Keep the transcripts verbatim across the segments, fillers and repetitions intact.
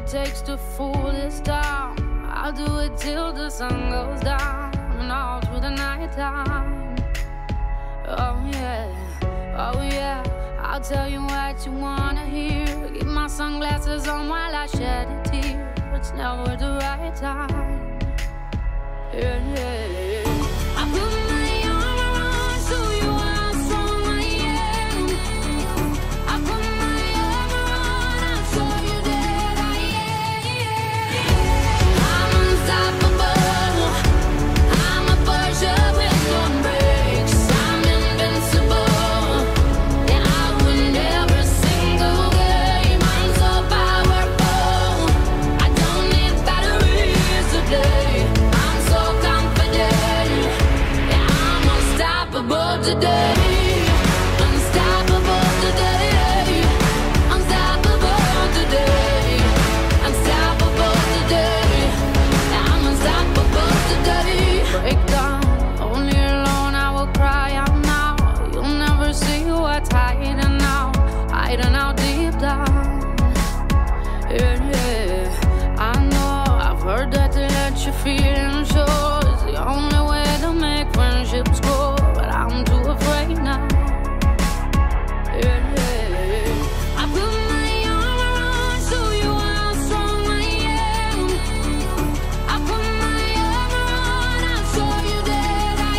it takes to fool this town. I'll do it till the sun goes down and all through the night time. Oh yeah, oh yeah, I'll tell you what you wanna hear. Keep my sunglasses on while I shed a tear. It's never the right time. Yeah, yeah, yeah. I put my arm around, show you how strong I am. I put my arm around, I'll show you that I am. I'm unstoppable. I'm a Porsche with no brakes. I'm invincible. Yeah, I win every single game. I'm so powerful. I don't need batteries today. I'm so confident. Yeah, I'm unstoppable today. Unstoppable today. Unstoppable today. Unstoppable today. Yeah, I'm unstoppable today. Break down, only alone I will cry out now. You'll never see what's hiding out, hiding out deep down. Yeah, yeah, I know, I've heard that to let your feelings show is the only way to make friendships grow, but I'm too afraid now. Yeah, yeah, yeah. I put my arm around, show you how strong I am. I put my arm around, I'll show you that I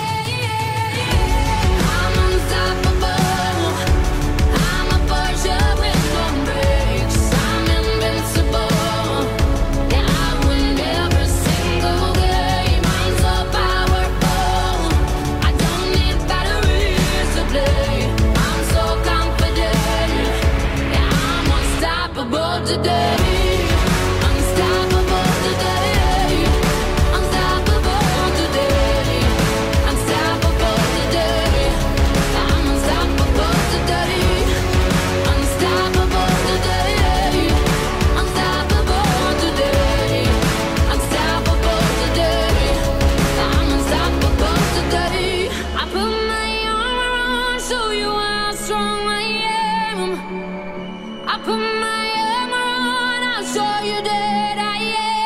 am. I'm unstoppable. I'm a Porsche with no brakes. I'm invincible. Yeah, I win every single game. I'm so powerful. I don't need batteries to play. I'm so confident. Yeah, I'm unstoppable today. Unstoppable today. Unstoppable today. Unstoppable today. I'm unstoppable today. Unstoppable today. Unstoppable today. Unstoppable today. I'm unstoppable today. I put my arm around, show you how strong I am. I put my arm around, I'll show you that I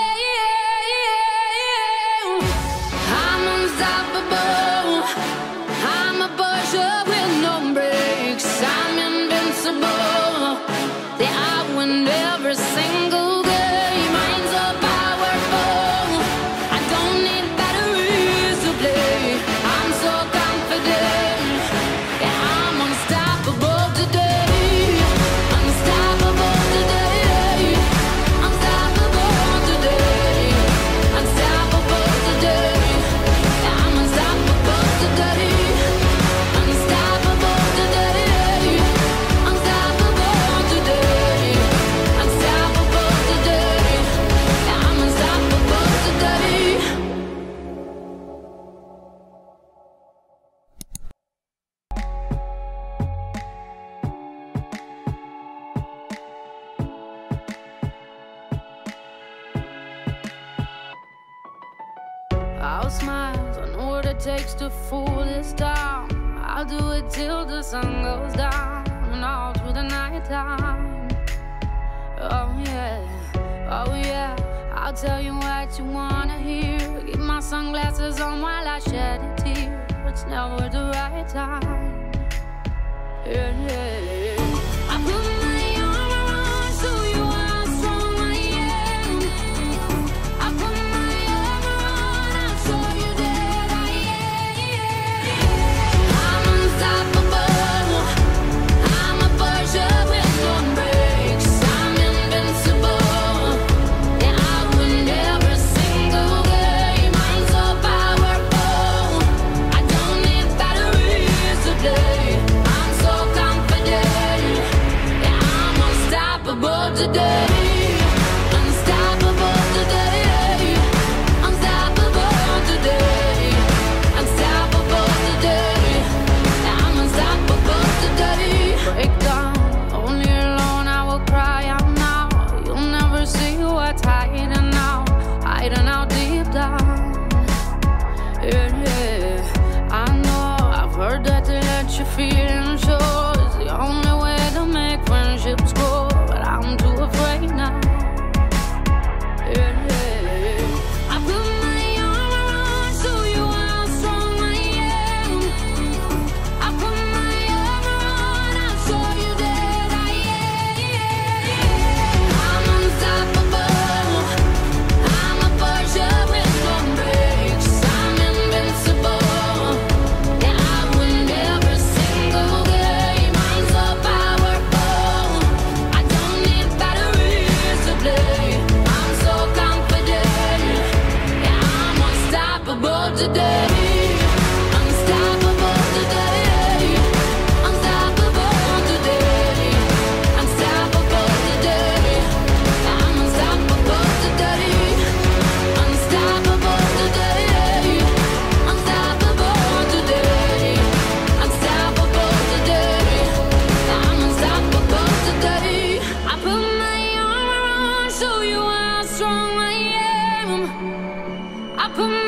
am. I'm unstoppable. I'm a Porsche with no brakes. I'm invincible. Yeah, I win every single game. I'm so powerful. I don't need batteries to play. I'm so confident. Yeah, I'm unstoppable today. Unstoppable today. Unstoppable today. Unstoppable today. Yeah, I'm unstoppable today. Unstoppable today. Unstoppable today. Unstoppable today. Yeah, I'm unstoppable today. I'll smile, I know what it takes to fool this town. I'll do it till the sun goes down and all through the night time. Oh yeah, oh yeah, I'll tell you what you wanna hear. Keep my sunglasses on while I shed a tear. It's never the right time. Yeah, yeah, yeah. I put my arm around, show you how strong I am. I put my arm around, I'll show you that I am. I'm unstoppable. I'm a Porsche with no brakes. I'm invincible. Yeah, I win every single game. I'm so powerful. I don't need batteries to play. I'm so confident. today. Unstoppable today. Unstoppable today. Unstoppable today. I'm unstoppable today. Unstoppable today. Unstoppable today. Unstoppable today. I'm unstoppable today. I put my armor on, show you how strong I am. I put